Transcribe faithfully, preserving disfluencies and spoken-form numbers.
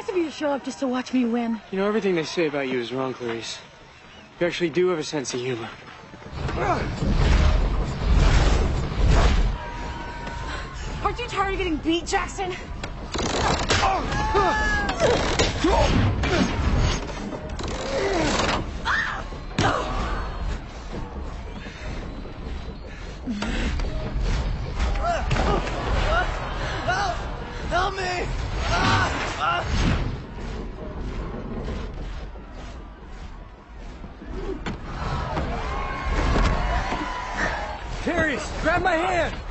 of you to show up just to watch me win. You know, everything they say about you is wrong, Clarice. You actually do have a sense of humor. Aren't you tired of getting beat, Jackson? Help! Help me! Clarice, grab my hand!